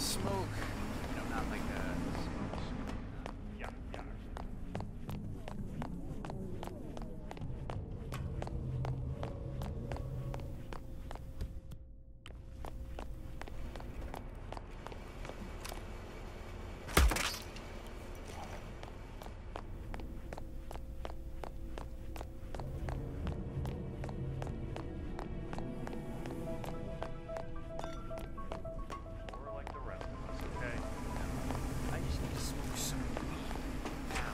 smoke. You know, not like a smoke. Yeah, yeah. Or like the rest of us, okay? I just need to smoke some. Now.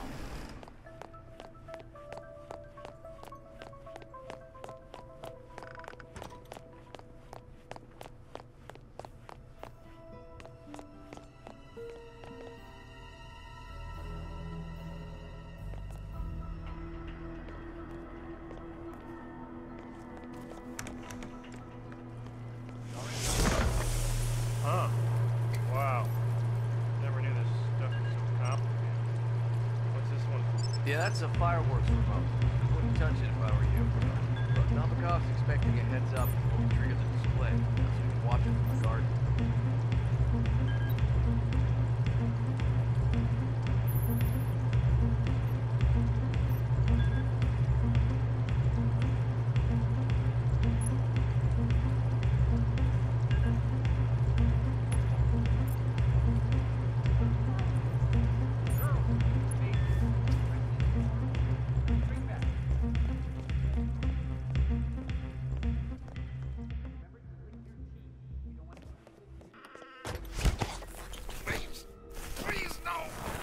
Huh. Wow. Never knew this stuff was so complicated. What's this one for? Yeah, that's a fireworks remote. Wouldn't touch it if I were you. Look, Novikov's expecting a heads up before we trigger the display, so you can watch it from the garden. Please, no!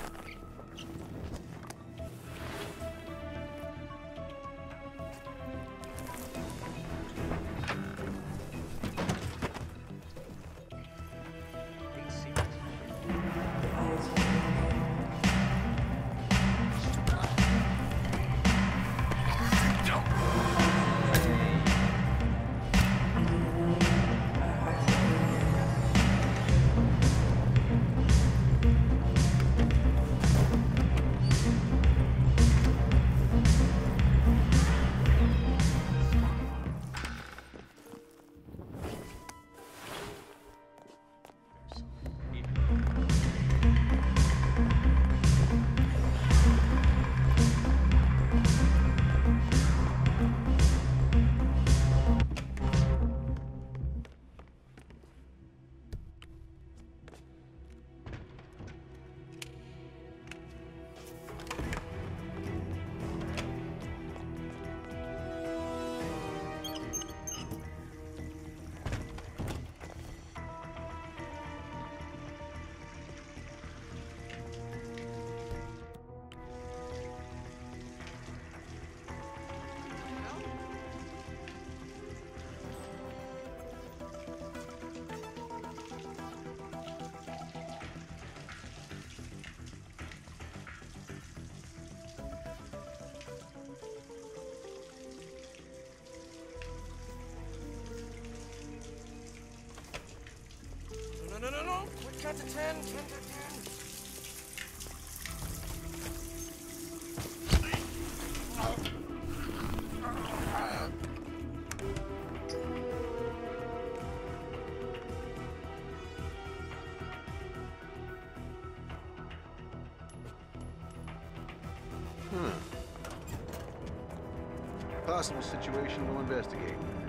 No. Quick count to 10. 10 to 10. Possible situation we'll investigate.